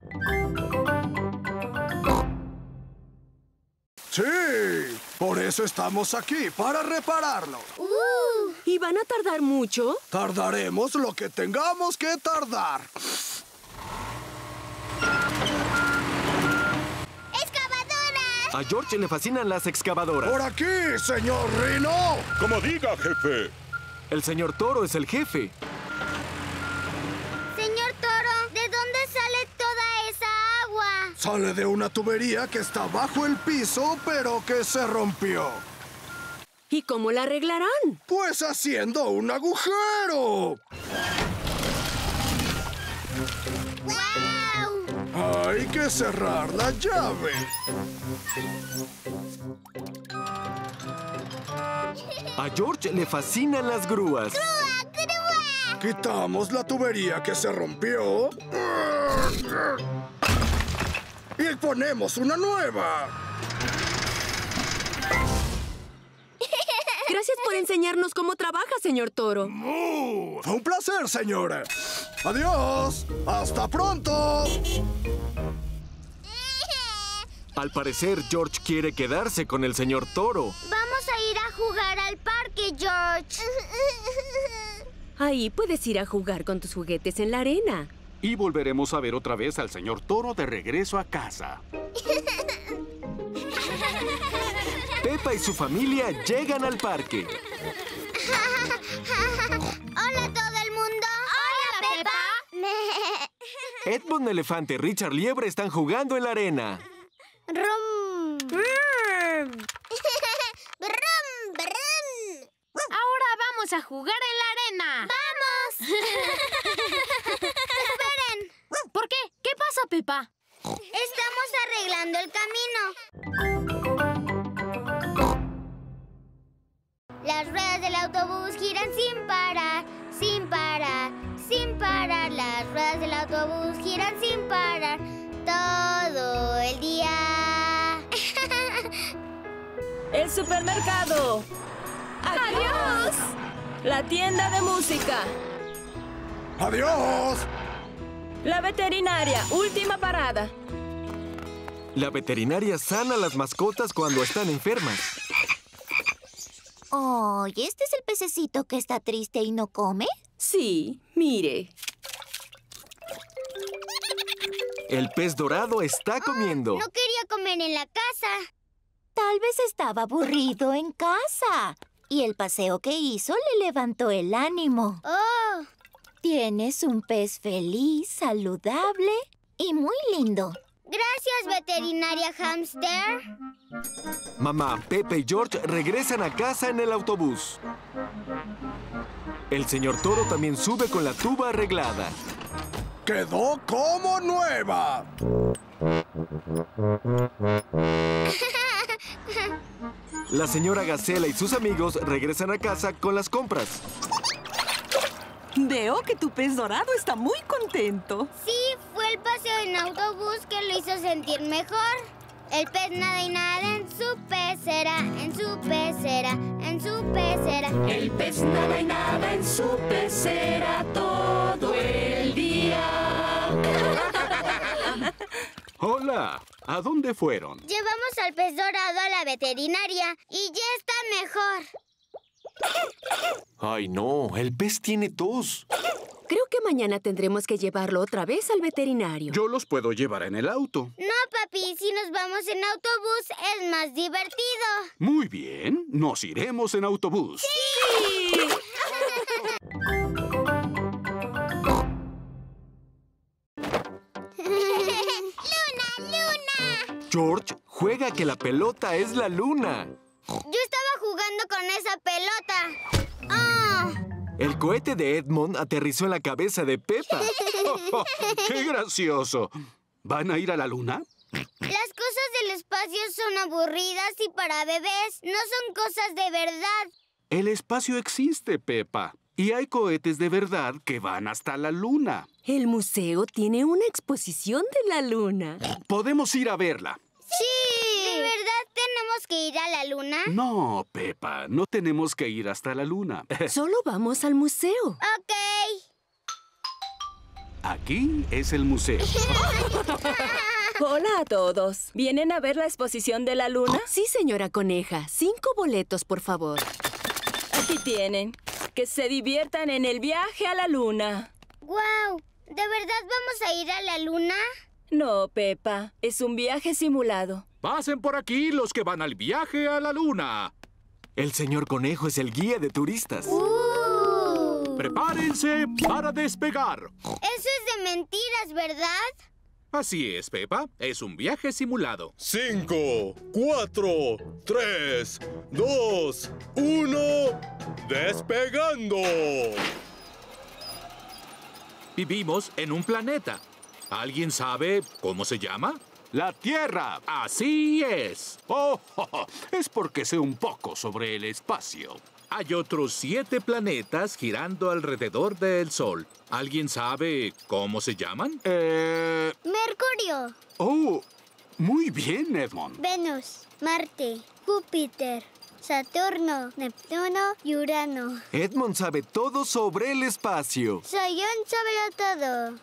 Sí, por eso estamos aquí, para repararlo. Uh. ¿Y van a tardar mucho? Tardaremos lo que tengamos que tardar. ¡Excavadoras! A George le fascinan las excavadoras. ¡Por aquí, señor Rino! Como diga, jefe. El señor Toro es el jefe. Señor Toro, ¿de dónde sale toda esa agua? Sale de una tubería que está bajo el piso, pero que se rompió. ¿Y cómo la arreglarán? Pues haciendo un agujero. ¡Guau! Hay que cerrar la llave. A George le fascinan las grúas. ¡Grúa, grúa! Quitamos la tubería que se rompió. Y ponemos una nueva. Gracias por enseñarnos cómo trabaja, señor Toro. Uh, fue un placer, señora. Adiós. Hasta pronto. Al parecer, George quiere quedarse con el señor Toro. Vamos a ir a jugar al parque, George. Ahí puedes ir a jugar con tus juguetes en la arena. Y volveremos a ver otra vez al señor Toro de regreso a casa. Peppa y su familia llegan al parque. Hola, todo el mundo. Hola, Peppa. Edmond Elefante y Richard Liebre están jugando en la arena. Rum. Brum, brum. Ahora vamos a jugar en la arena. ¡Vamos! Esperen. Pepa? Estamos arreglando el camino. Las ruedas del autobús giran sin parar, sin parar, sin parar. Las ruedas del autobús giran sin parar todo el día. ¡El supermercado! ¡Adiós! La tienda de música. ¡Adiós! La veterinaria, última parada. La veterinaria sana a las mascotas cuando están enfermas. Oh, ¿y este es el pececito que está triste y no come? Sí, mire. El pez dorado está comiendo. No quería comer en la casa. Tal vez estaba aburrido en casa. Y el paseo que hizo le levantó el ánimo. Oh. Tienes un pez feliz, saludable y muy lindo. Gracias, veterinaria hámster. Mamá, Pepe y George regresan a casa en el autobús. El señor Toro también sube con la tuba arreglada. ¡Quedó como nueva! La señora Gacela y sus amigos regresan a casa con las compras. Veo que tu pez dorado está muy contento. Sí, fue el paseo en autobús que lo hizo sentir mejor. El pez nada y nada en su pecera, en su pecera, en su pecera. El pez nada y nada en su pecera todo el día. Hola, ¿a dónde fueron? Llevamos al pez dorado a la veterinaria y ya está mejor. Ay, no, el pez tiene tos. Creo que mañana tendremos que llevarlo otra vez al veterinario. Yo los puedo llevar en el auto. No, papi, si nos vamos en autobús es más divertido. Muy bien, nos iremos en autobús. ¡Sí! ¡Luna, luna! George juega que la pelota es la luna. Yo estaba jugando con esa pelota. ¡Oh! El cohete de Edmond aterrizó en la cabeza de Peppa. ¡Qué gracioso! ¿Van a ir a la luna? Las cosas del espacio son aburridas y para bebés no son cosas de verdad. El espacio existe, Peppa. Y hay cohetes de verdad que van hasta la luna. El museo tiene una exposición de la luna. Podemos ir a verla. ¡Sí! ¿De verdad tenemos que ir a la luna? No, Peppa, no tenemos que ir hasta la luna. Solo vamos al museo. Ok. Aquí es el museo. Hola a todos. ¿Vienen a ver la exposición de la luna? Sí, señora Coneja. Cinco boletos, por favor. Aquí tienen. Que se diviertan en el viaje a la luna. ¡Guau! ¿De verdad vamos a ir a la luna? No, Peppa. Es un viaje simulado. Pasen por aquí los que van al viaje a la luna. El señor Conejo es el guía de turistas. Uh. Prepárense para despegar. Eso es de mentiras, ¿verdad? Así es, Peppa. Es un viaje simulado. Cinco, cuatro, tres, dos, uno... ¡Despegando! Vivimos en un planeta. ¿Alguien sabe cómo se llama? La Tierra. Así es. Oh, oh, oh, es porque sé un poco sobre el espacio. Hay otros siete planetas girando alrededor del Sol. ¿Alguien sabe cómo se llaman? Eh... Mercurio. Oh, muy bien, Edmond. Venus, Marte, Júpiter, Saturno, Neptuno y Urano. Edmond sabe todo sobre el espacio. Soy un sabelotodo.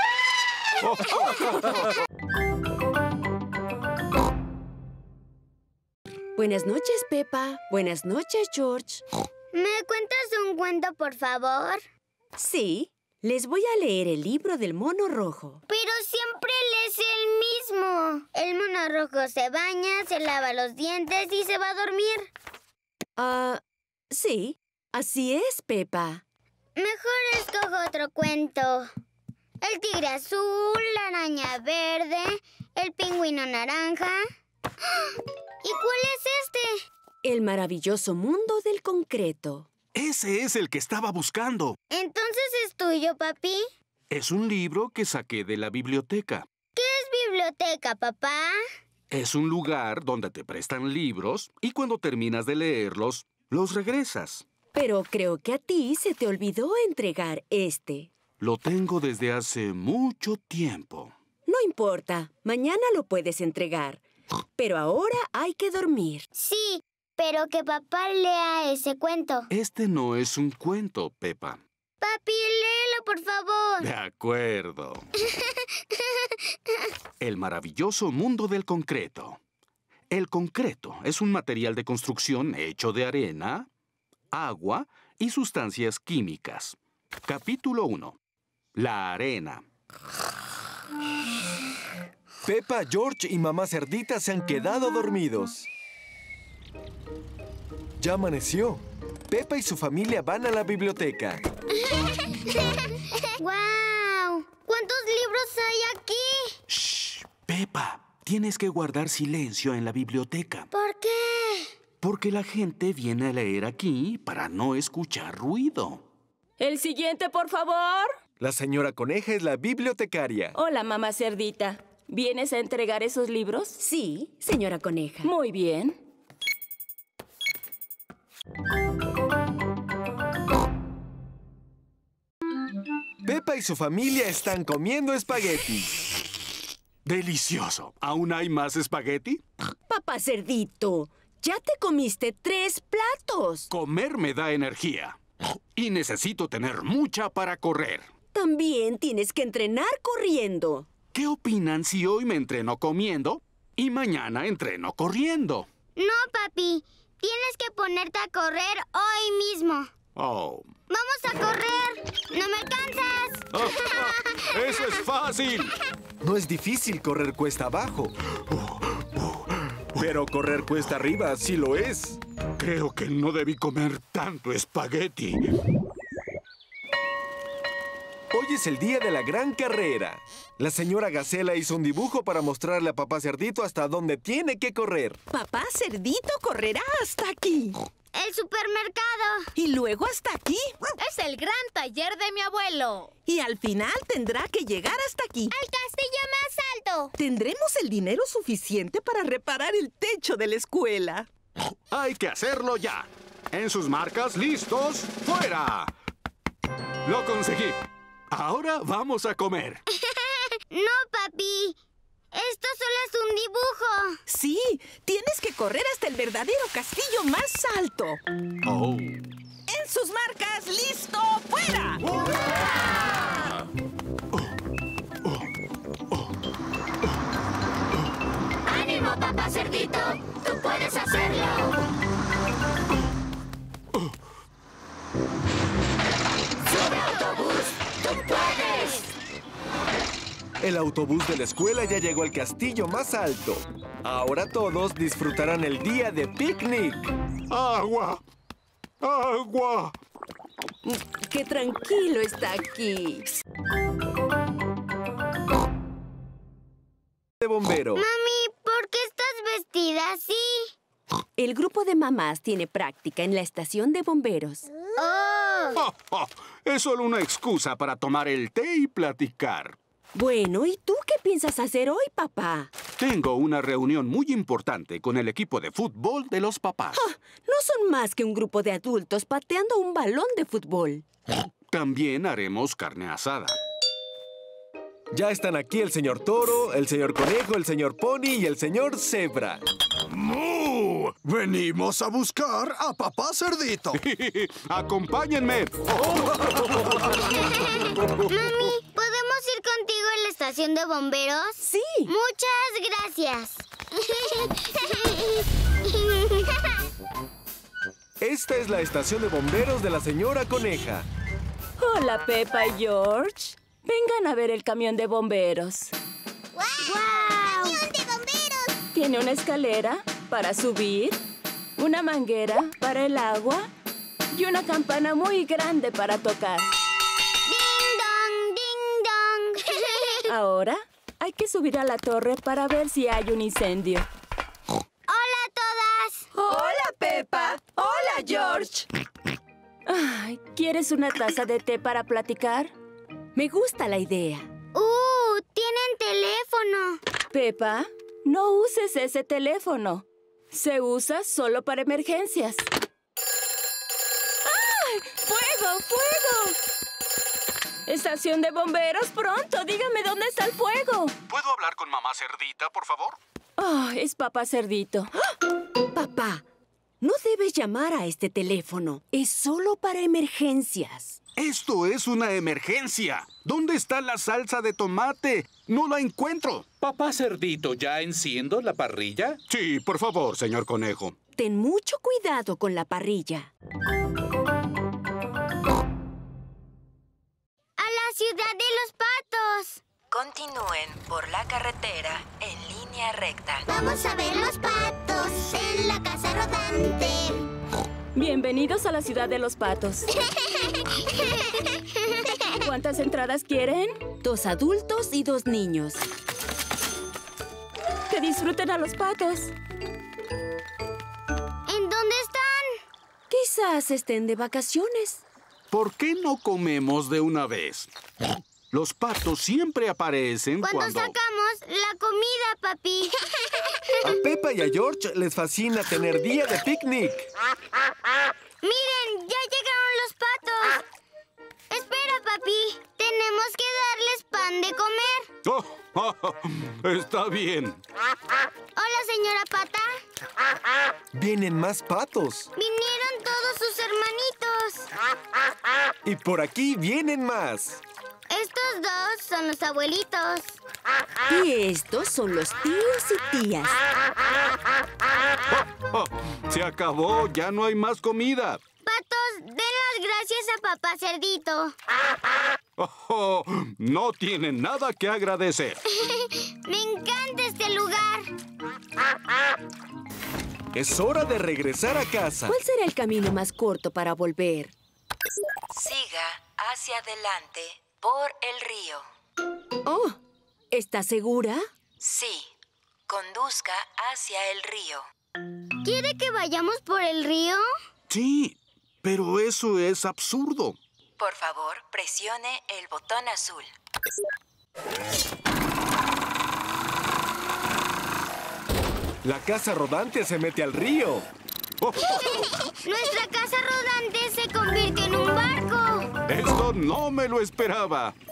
Buenas noches, Peppa. Buenas noches, George. ¿Me cuentas un cuento, por favor? Sí. Les voy a leer el libro del mono rojo. Pero siempre lees el mismo. El mono rojo se baña, se lava los dientes y se va a dormir. Ah, uh, sí. Así es, Peppa. Mejor escojo otro cuento. El tigre azul, la araña verde, el pingüino naranja. ¿Y cuál es este? El maravilloso mundo del concreto. Ese es el que estaba buscando. ¿Entonces es tuyo, papi? Es un libro que saqué de la biblioteca. ¡Qué biblioteca, papá? Es un lugar donde te prestan libros y cuando terminas de leerlos, los regresas. Pero creo que a ti se te olvidó entregar este. Lo tengo desde hace mucho tiempo. No importa, mañana lo puedes entregar. Pero ahora hay que dormir. Sí, pero que papá lea ese cuento. Este no es un cuento, Peppa. Papi, léelo, por favor. De acuerdo. El maravilloso mundo del concreto. El concreto es un material de construcción hecho de arena, agua y sustancias químicas. Capítulo uno. La arena. Peppa, George y mamá cerdita se han quedado dormidos. Ya amaneció. Peppa y su familia van a la biblioteca. ¡Guau! ¿Cuántos libros hay aquí? Shh, Peppa, tienes que guardar silencio en la biblioteca. ¿Por qué? Porque la gente viene a leer aquí para no escuchar ruido. El siguiente, por favor. La señora Coneja es la bibliotecaria. Hola, mamá cerdita. ¿Vienes a entregar esos libros? Sí, señora Coneja. Muy bien. Peppa y su familia están comiendo espagueti. ¡Delicioso! ¿Aún hay más espagueti? Papá cerdito, ya te comiste tres platos. Comer me da energía. Y necesito tener mucha para correr. También tienes que entrenar corriendo. ¿Qué opinan si hoy me entreno comiendo y mañana entreno corriendo? No, papi. Tienes que ponerte a correr hoy mismo. Oh. ¡Vamos a correr! ¡No me alcanzas! Oh, ¡eso es fácil! No es difícil correr cuesta abajo. Pero correr cuesta arriba sí lo es. Creo que no debí comer tanto espagueti. Hoy es el día de la gran carrera. La señora Gacela hizo un dibujo para mostrarle a papá Cerdito hasta dónde tiene que correr. Papá Cerdito correrá hasta aquí. ¡El supermercado! Y luego hasta aquí. Es el gran taller de mi abuelo. Y al final tendrá que llegar hasta aquí. ¡Al castillo más alto! Tendremos el dinero suficiente para reparar el techo de la escuela. ¡Hay que hacerlo ya! En sus marcas, listos, ¡fuera! ¡Lo conseguí! Ahora vamos a comer. No, papi. Esto solo es un dibujo. Sí, tienes que correr hasta el verdadero castillo más alto. Oh. En sus marcas, listo, fuera. ¡Hurra! Oh, oh, oh, oh. ¡Ánimo, papá Cerdito! ¡Tú puedes hacerlo! Oh. ¡Sube, autobús! ¡Tú puedes! El autobús de la escuela ya llegó al castillo más alto. Ahora todos disfrutarán el día de picnic. ¡Agua! ¡Agua! ¡Qué tranquilo está aquí! De bombero. Mami, ¿por qué estás vestida así? El grupo de mamás tiene práctica en la estación de bomberos. ¡Oh! Oh, oh, es solo una excusa para tomar el té y platicar. Bueno, ¿y tú qué piensas hacer hoy, papá? Tengo una reunión muy importante con el equipo de fútbol de los papás. Oh, no son más que un grupo de adultos pateando un balón de fútbol. También haremos carne asada. Ya están aquí el señor Toro, el señor Conejo, el señor Pony y el señor Zebra. ¡Mu! Venimos a buscar a papá Cerdito. ¡Acompáñenme! Mami, ¿podemos ir contigo a la estación de bomberos? Sí. Muchas gracias. Esta es la estación de bomberos de la señora Coneja. Hola, Peppa y George. Vengan a ver el camión de bomberos. ¡Guau! ¡Wow! ¡Camión de bomberos! Tiene una escalera para subir, una manguera para el agua y una campana muy grande para tocar. ¡Ding dong, ding dong! Ahora hay que subir a la torre para ver si hay un incendio. ¡Hola a todas! ¡Hola, Peppa! ¡Hola, George! Ay, ¿quieres una taza de té para platicar? Me gusta la idea. ¡Uh! ¡Tienen teléfono! Peppa, no uses ese teléfono. Se usa solo para emergencias. ¡Ay! ¡Fuego! ¡Fuego! Estación de bomberos, pronto. Dígame dónde está el fuego. ¿Puedo hablar con mamá Cerdita, por favor? Oh, es papá Cerdito. Papá, no debes llamar a este teléfono. Es solo para emergencias. Esto es una emergencia. ¿Dónde está la salsa de tomate? No la encuentro. Papá Cerdito, ¿ya enciendo la parrilla? Sí, por favor, señor Conejo. Ten mucho cuidado con la parrilla. ¡A la ciudad de los patos! Continúen por la carretera en línea recta. Vamos a ver los patos en la casa rodante. Bienvenidos a la ciudad de los patos. ¿Cuántas entradas quieren? Dos adultos y dos niños. Que disfruten a los patos. ¿En dónde están? Quizás estén de vacaciones. ¿Por qué no comemos de una vez? Los patos siempre aparecen cuando... cuando... sacamos la comida, papi. A Peppa y a George les fascina tener día de picnic. ¡Miren! ¡Ya llegaron los patos! Espera, papi. Tenemos que darles pan de comer. Oh, oh, oh, está bien. Hola, señora Pata. Vienen más patos. Vinieron todos sus hermanitos. Y por aquí vienen más. Estos dos son los abuelitos. Y estos son los tíos y tías. Oh, oh, se acabó, ya no hay más comida. Patos, den las gracias a papá Cerdito. Oh, oh, no tienen nada que agradecer. Me encanta este lugar. Es hora de regresar a casa. ¿Cuál será el camino más corto para volver? Siga hacia adelante por el río. Oh, ¿estás segura? Sí. Conduzca hacia el río. ¿Quiere que vayamos por el río? Sí, pero eso es absurdo. Por favor, presione el botón azul. La casa rodante se mete al río. Oh. Nuestra casa rodante se convirtió en un barco. Esto no me lo esperaba.